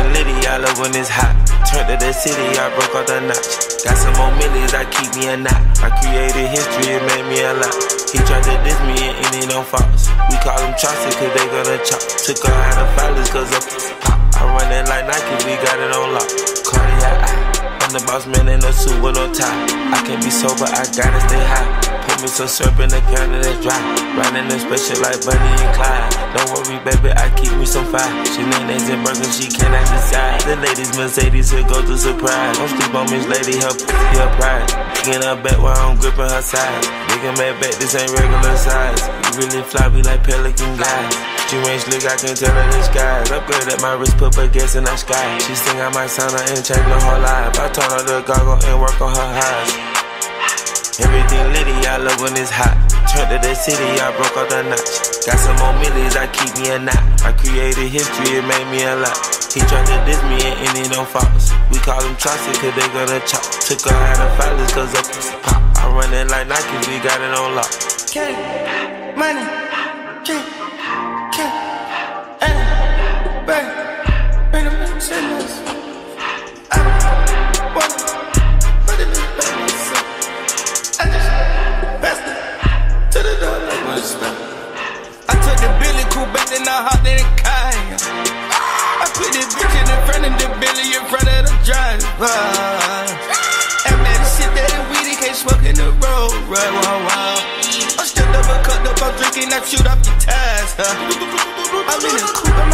Everything litty, I love when it's hot. Turned to the city, I broke all the notch. Got some more millies, I keep me a knot. I created history, it made me a lot. He tried to diss me and it don't false. We call them Chaucer cause they gonna chop. Took her out of filers cause of pop. I run it like Nike, we got it on lock. Cardiac eye. I'm the boss man in a suit with no tie. I can't be sober, I gotta stay high. Put me some syrup in the counter that's dry. Riding the special like Bunny and Clyde. Don't worry, baby, I keep me some fire. Shenanigans and burgers, she cannot decide. The ladies Mercedes, here go to surprise. Don't sleep on Miss Lady, her pussy, her pride. Kicking her back while I'm gripping her sides. Big and mad back, this ain't regular size. You really fly, we like Pelican guys. She ain't slick, I can tell her the skies. Upgrade at my wrist, put her gas in the sky. She sing I might sign her and change her whole life. I turn her to goggle and work on her eyes. Everything litty, I love when it's hot. Turned to the city, I broke all the notch. Got some more millies, I keep me a knot. I created history, it made me a lot. He tried to diss me and it don't false. We call them Chaucer cause they gonna chop. Took her out of filers cause of pop. I run it like Nike, we got it on lock. K, money, K, bring them in, say less. I don't want to put it in the myself. I just passed it to the door like my stuff. I took the Billy cool back, then I hopped in the car. I put this bitch in front of the Billy, in front of the driver. And man, the shit that is weed, he can't smoke in the road, right, wow. I'm still double cut up, I'm drinking, I shoot off your tires. I'm in the coupe, I'm